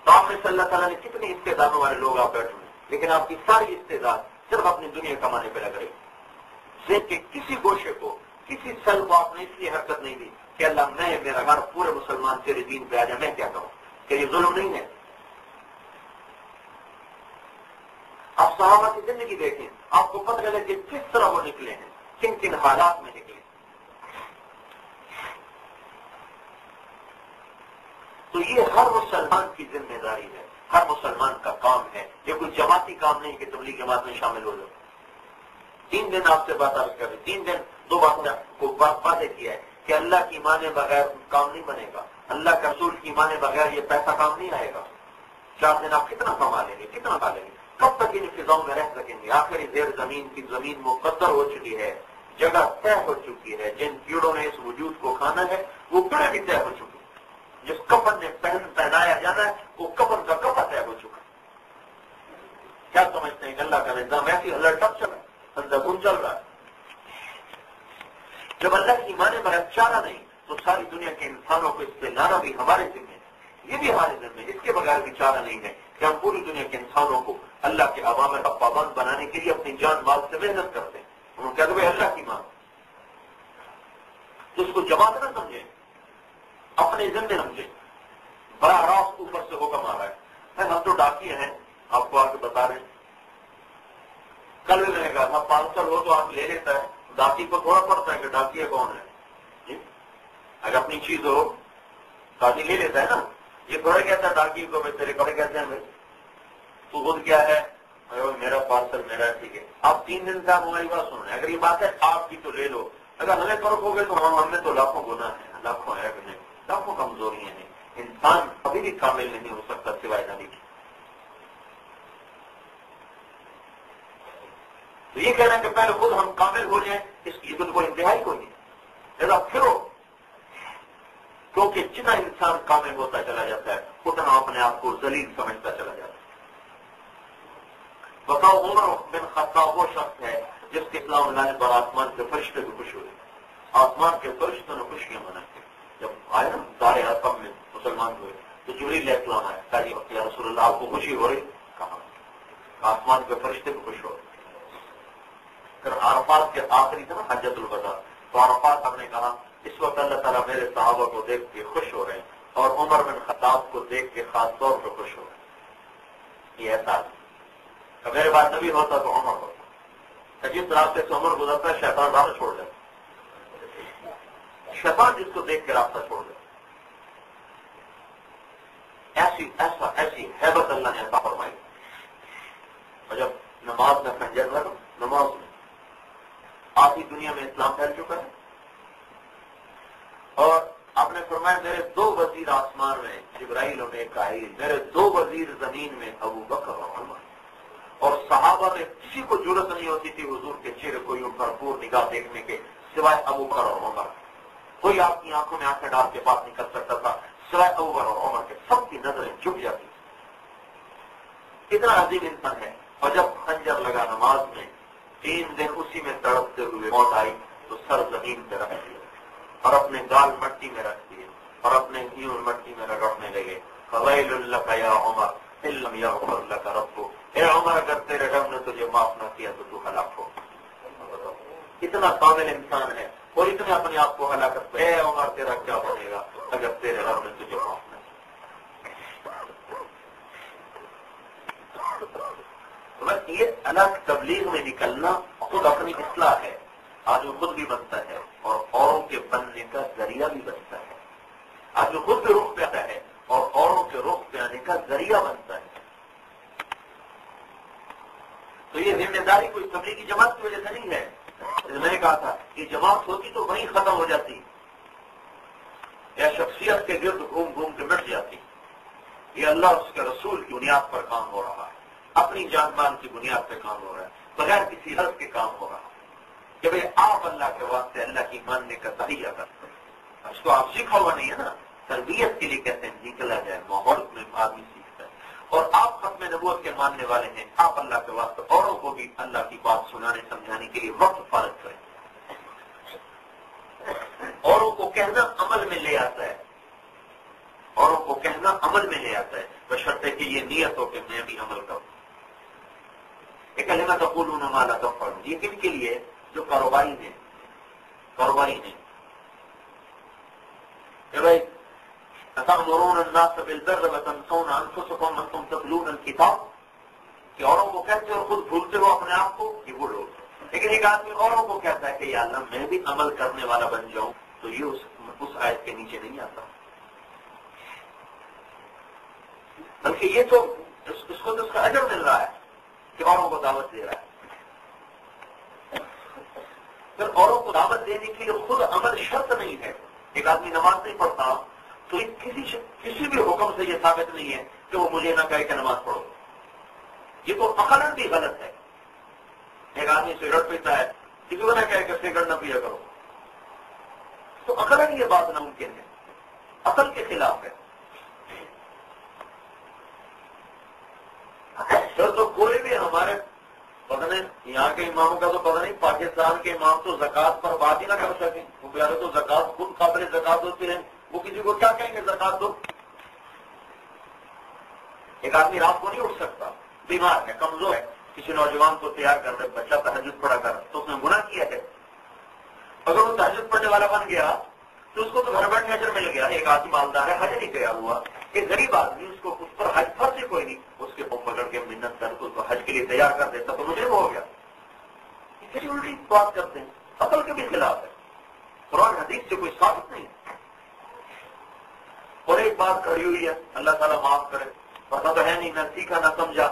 تو آپ نے صلی اللہ تعالیٰ نے کتنے استعدادوں والے لوگ آپ بیٹھے ہیں، لیکن آپ کی ساری استعداد صرف اپنی دنیا کمانے پہ لگ رہی. ذہن کے کسی گوشے کو، کسی سل کو آپ نے اس لیے حرکت نہیں دی کہ اللہ میں میرا گھر پورے مسلمان تیرے دین پہ آ جائے، میں کیا کروں؟ کہ یہ ظلم نہیں ہے؟ آپ صحابہ کی زندگی دیکھیں، آپ کو پتہ چلے کہ کس طرح وہ نکلے ہیں، کن کن حالات میں نکلے. تو یہ ہر مسلمان کی ذمہ داری ہے، ہر مسلمان کا کام ہے. یہ کوئی جماعتی کام نہیں کہ تبلیغ جماعت میں شامل ہو جائے. 3 دن آپ سے بات عرض کر رہے، 3 دن 2 باتیں کو واضح کیا ہے کہ اللہ کی مانے بغیر کام نہیں بنے گا، اللہ کے رسول کی مانے بغیر یہ پیسہ کام نہیں آئے گا. 4 دن آپ کتنا کما لیں گے، کتنا کھا لیں گے، کب تک ان فضاؤں میں رہ سکیں گے؟ آخری زیر زمین کی زمین مقدر ہو چکی ہے، جگہ طے ہو چکی ہے. جن کیڑوں نے اس وجود کو کھانا ہے وہ کیڑے بھی طے ہو چکے. جس کفن نے پہنایا جانا ہے وہ کفن کا کفن طے ہو چکا. کیا سمجھتے ہیں کہ اللہ کا نظام ایسی الرٹ اب چل رہا ہے، اندرون چل رہا ہے؟ جب اللہ کی مانے بغیر چارہ نہیں تو ساری دنیا کے انسانوں کو اس سے لانا بھی ہمارے ذمہ ہے، یہ بھی ہمارے ذمہ ہے. اس کے بغیر بھی چارہ نہیں ہے کہ ہم پوری دنیا کے انسانوں کو اللہ کے اوامر کا پابند بنانے کے لیے اپنی جان مال سے محنت کرتے ہیں. انہوں کہتے ہیں اللہ کی مان، تو اس کو جماعت نہ سمجھیں، اپنے ذمے سمجھیں. براہ راست اوپر سے حکم آ رہا ہے. ہم تو ڈاکیے ہیں، آپ کو آ کے بتا رہے ہیں. کل بھی میں نے کہا تھا پارسل ہو تو آپ لے لیتا ہے، ڈاکی کو تھوڑا پڑتا ہے کہ ڈاکیہ کون ہے. جی اگر اپنی چیز ہو ڈاکی لے لیتا ہے نا. یہ تھوڑا کہتا ہے ڈاکی کو تیرے کپڑے کہتے ہیں بھائی تو خود کیا ہے میرا پارسل میرا ہے، ٹھیک ہے. آپ 3 دن کا ہماری بات سن رہے ہیں. اگر یہ بات ہے آپ کی تو لے لو، اگر ہمیں فرق ہو گئے تو ہم میں تو لاکھوں گناہ ہیں، لاکھوں ہے کہ نہیں، لاکھوں کمزوریاں ہیں. انسان کبھی بھی کامل نہیں ہو سکتا سوائے نبی کی. تو یہ کہنا کہ پہلے خود ہم کامل ہو جائیں، اس کی بالکل انتہائی کوئی نہیں. لہٰذا پھرو، کیونکہ جتنا انسان کامل ہوتا چلا جاتا ہے اتنا اپنے آپ کو ذلیل سمجھتا چلا جاتا ہے. بتاؤ عمر بن خطاب وہ شخص ہے جس کے اسلام لانے پر آسمان کے فرشتے بھی خوش ہوئے. آسمان کے فرشتوں نے خوشیاں منائی. جب آئے نا دار حکم میں مسلمان ہوئے تو جبریل علیہ السلام آئے، کہا یا رسول اللہ آپ کو خوشی ہو رہی؟ کہا آسمان کے فرشتے بھی خوش ہو رہے. پھر عرفات کے آخری تھا نا حجۃ الوداع، تو عرفات ہم نے کہا اس وقت اللہ تعالیٰ میرے صحابہ کو دیکھ کے خوش ہو رہے ہیں اور عمر بن خطاب کو دیکھ کے خاص طور پر خوش ہو رہے ہیں. یہ احساس میرے بعد نبی ہوتا تو عمر ہوتا. جس راستے سے عمر گزرتا ہے شیطان راستہ چھوڑ دیتا، شیطان جس کو دیکھ کے راستہ چھوڑ دیتا. ایسی ہیبت اللہ نے عطا فرمائی. اور جب نماز میں خنجر لگا، نماز میں آدھی دنیا میں اسلام پھیل چکا ہے. اور آپ نے فرمایا میرے 2 وزیر آسمان میں جبرائیل و میکائیل، میرے 2 وزیر زمین میں ابو بکر اور عمر. اور صحابہ میں کسی کو ضرورت نہیں ہوتی تھی حضور کے چہرے کو یوں بھرپور نگاہ دیکھنے کے سوائے ابو بکر اور عمر. کوئی آپ کی آنکھوں میں آنکھیں ڈال کے بات نہیں کر سکتا تھا سوائے ابو بکر اور عمر کے. سب کی نظریں جھک جاتی. اتنا عظیم انسان ہے. اور جب خنجر لگا نماز میں 3 دن اسی میں تڑپتے ہوئے موت آئی تو سر زمین پہ رکھ دیا اور اپنے گال مٹی میں رکھ دیے اور اپنے ہیون مٹی میں رگڑنے لگے. فویل لک یا عمر ان لم یغفر لک ربک، اے عمر اگر تیرے رب نے تجھے معاف نہ کیا تو تو ہلاک ہو. اتنا کامل انسان ہے اور اتنے اپنے آپ کو ہلاکت پہ. اے عمر تیرا کیا بنے گا اگر تیرے رب نے تجھے معاف نہ کیا. بس یہ الگ تبلیغ میں نکلنا خود اپنی اصلاح ہے. آج وہ خود بھی بنتا ہے اور اوروں کے بننے کا ذریعہ بھی بنتا ہے. آج وہ خود بھی رخ پہ آتا ہے اور اوروں کے رخ پہ آنے کا ذریعہ بنتا ہے. تو یہ ذمہ داری کوئی تبلیغی جماعت کی وجہ سے نہیں ہے. میں نے کہا تھا کہ جماعت ہوتی تو وہیں ختم ہو جاتی یا شخصیت کے گرد گھوم گھوم کے مٹ جاتی. یہ اللہ اور اس کے رسول کی بنیاد پر کام ہو رہا ہے، اپنی جان مان کی بنیاد پہ کام ہو رہا ہے، بغیر کسی حرف کے کام ہو رہا ہے. کہ بھئی آپ اللہ کے واسطے اللہ کی ماننے کا تحیہ کرتے ہیں. اس کو آپ سیکھا ہوا نہیں ہے نا، تربیت کے لیے کہتے ہیں نکلا جائے ماحول میں آدمی سیکھتا ہے. اور آپ ختم نبوت کے ماننے والے ہیں، آپ اللہ کے واسطے اوروں کو بھی اللہ کی بات سنانے سمجھانے کے لیے وقت فارغ کریں. اوروں کو کہنا عمل میں لے آتا ہے، اوروں کو کہنا عمل میں لے آتا ہے بشرط کرو کہ میں بھی عمل کروں. ایک کلمہ تقولون ما لا تفعلون، یہ کن کے لیے؟ جو کاروباری ہیں. کہ بھائی اتأمرون الناس بالبر وتنسون انفسکم وانتم تتلون الکتاب، کہ اوروں کو کہتے ہو اور خود بھولتے ہو اپنے آپ کو، یہ وہ لوگ. لیکن ایک آدمی اوروں کو کہتا ہے کہ یا اللہ میں بھی عمل کرنے والا بن جاؤں، تو یہ اس آیت کے نیچے نہیں آتا، بلکہ یہ تو اس کو تو اس کا اجر مل رہا ہے کہ اوروں کو دعوت دے رہا ہے. پھر اوروں کو دعوت دینے کے لیے خود عمل شرط نہیں ہے. ایک آدمی نماز نہیں پڑھتا تو کسی بھی حکم سے یہ ثابت نہیں ہے کہ وہ مجھے نہ کہے کہ نماز پڑھو. یہ تو عقلاً بھی غلط ہے. ایک آدمی سگریٹ پیتا ہے، کسی کو نہ کہے کہ سگریٹ نہ پیا کرو، تو عقلاً یہ بات ناممکن ہے، عقل کے خلاف ہے. تو کوئی بھی ہمارے پتہ نہیں یہاں کے اماموں کا تو پتہ نہیں، پاکستان کے امام تو زکوٰۃ پر بات ہی نہ کر سکیں. وہ پیارے تو زکوٰۃ خود قابل زکوٰۃ ہوتی ہے، وہ کسی کو کیا کہیں گے زکوٰۃ دو. ایک آدمی رات کو نہیں اٹھ سکتا، بیمار ہے، کمزور ہے، کسی نوجوان کو تیار کر دے بچہ تہجد پڑھا کر، تو اس نے گناہ کیا ہے. اگر وہ تہجد پڑھنے والا بن گیا تو اس کو تو گھر بیٹھے اجر مل گیا. ایک آدمی مالدار ہے، حج نہیں گیا ہوا، ایک غریب آدمی اس پر حج فرض ہی کوئی نہیں، اس کے پاؤں پکڑ کے منت کر کے اس کو حج کے لیے تیار کر دیتا تو مجرم ہو گیا. کسی الٹی بات کرتے ہیں، عقل کے بھی خلاف ہے، قرآن حدیث سے کوئی ثابت نہیں. اور ایک بات کھڑی ہوئی ہے، اللہ تعالیٰ معاف کرے، پتہ تو ہے نہیں، نہ سیکھا نہ سمجھا.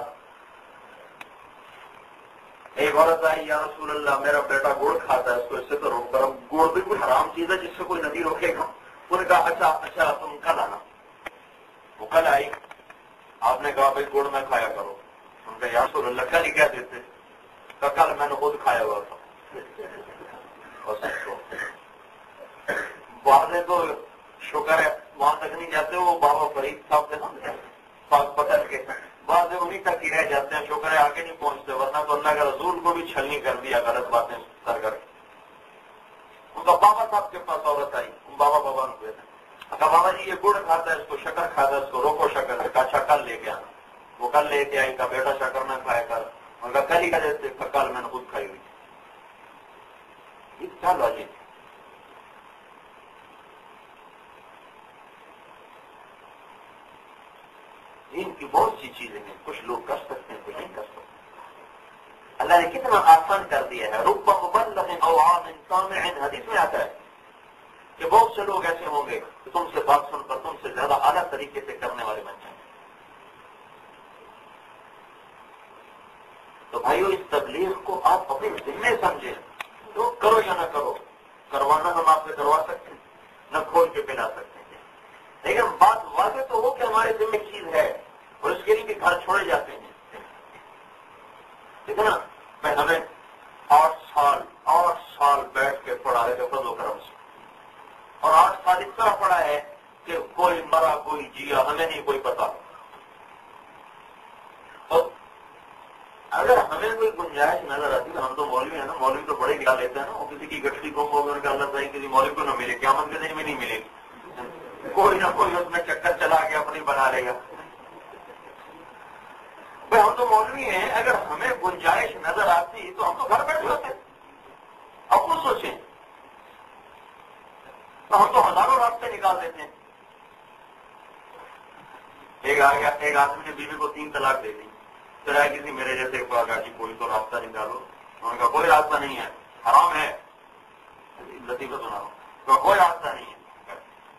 ایک عورت آئی، یا رسول اللہ میرا بیٹا گڑ کھاتا ہے، اس کو اس سے تو روک کرو. گڑ بھی کوئی حرام چیز ہے جس سے کوئی ندی روکے گا. انہوں نے کہا اچھا تم کل آنا. وہ کل آئی، آپ نے کہا بھائی گڑ نہ کھایا کرو. ان کا یا رسول اللہ کل ہی کہہ دیتے. کہا کل میں نے خود کھایا ہوا تھا. بعد تو شکر ہے وہاں تک نہیں جاتے، وہ بابا فرید صاحب تھے نا پاک پتھر کے، بعد انہیں تک ہی رہ جاتے ہیں. شکر ہے آگے نہیں پہنچتے، ورنہ تو اللہ کے رسول کو بھی چھلنی کر دیا غلط باتیں کر. ان کا بابا صاحب کے پاس عورت آئی، بابا نے ہوئے تھے. کہا بابا جی یہ گڑ کھاتا ہے، اس کو شکر کھاتا ہے، اس کو روکو شکر سے. کہا اچھا کل لے کے آنا. وہ کل لے کے آئی. کہا بیٹا شکر نہ کھایا کر. ان کا کل ہی کہہ دیتے، کل میں نے خود کھائی ہوئی. یہ کیا لاجک ہے؟ ان کی بہت سی چیزیں ہیں، کچھ لوگ کر سکتے ہیں، کچھ نہیں کر سکتے. اللہ نے کتنا آسان کر دیا ہے. رب مبلغ او عام سامع، حدیث میں آتا ہے کہ بہت سے لوگ ایسے ہوں گے کہ تم سے بات سن کر تم سے زیادہ اعلیٰ طریقے سے کرنے والے بن جائیں. تو بھائیو اس تبلیغ کو آپ اپنے ذمے سمجھیں. تو کرو یا نہ کرو، کروانا ہم آپ سے کروا سکتے ہیں، نہ کھول کے پلا سکتے ہیں، لیکن بات واضح تو ہو کہ ہمارے ذمے چیز ہے، اور اس کے لیے بھی گھر چھوڑے جاتے ہیں. ٹھیک ہے نا؟ میں ہمیں 8 سال بیٹھ کے پڑھا ہے فضل و کرم سے، اور 8 سال اس طرح پڑھا ہے کہ کوئی مرا کوئی جیا ہمیں نہیں کوئی پتا. اور اگر ہمیں کوئی گنجائش نظر آتی تو ہم تو مولوی ہیں نا، مولوی تو بڑے لکھا لیتے ہیں نا. وہ کسی کی گٹھڑی گم ہو گئی، اللہ تعالیٰ کسی مولوی کو نہ ملے، قیامت کے دن میں نہیں ملے گی، کوئی نہ کوئی اس میں چکر چلا کے اپنی بنا لے گا. ہم تو مولوی ہیں، اگر ہمیں گنجائش نظر آتی تو ہم تو گھر بیٹھے ہوتے. اب خود سوچیں، تو ہم تو ہزاروں راستے نکال دیتے ہیں. ایک آدمی نے بیوی کو 3 طلاق دے دی. پھر آئے کسی میرے جیسے کوئی تو راستہ نکالو. انہوں نے کہا کوئی راستہ نہیں ہے، حرام ہے. لطیفہ سناؤ. کوئی راستہ نہیں ہے.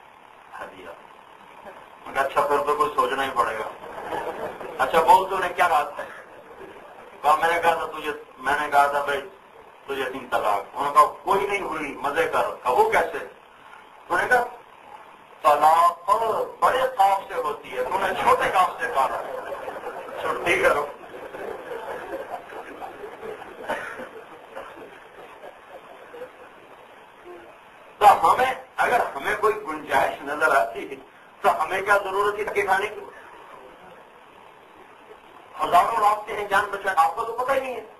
اچھا پھر تو کچھ سوچنا ہی پڑے گا. اچھا بول تو نے کیا راستہ ہے؟ میں نے کہا تھا بھائی تجھے 3 طلاق. انہوں نے کہا کوئی نہیں ہوئی، مزے کر. وہ کیسے؟ انہوں نے کہا طلاق بڑے کام سے ہوتی ہے، انہوں نے چھوٹے کام سے کہا چھٹی کرو. تو اگر ہمیں کوئی گنجائش نظر آتی ہے تو ہمیں کیا ضرورت ہے کہ کھانے کی؟ ہزاروں راستے ہیں جان بچانے، آپ کو تو پتہ ہی نہیں ہے.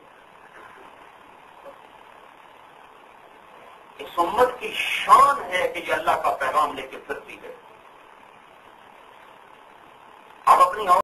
اس امت کی شان ہے کہ یہ اللہ کا پیغام لے کے پھرتی ہے. آپ اپنی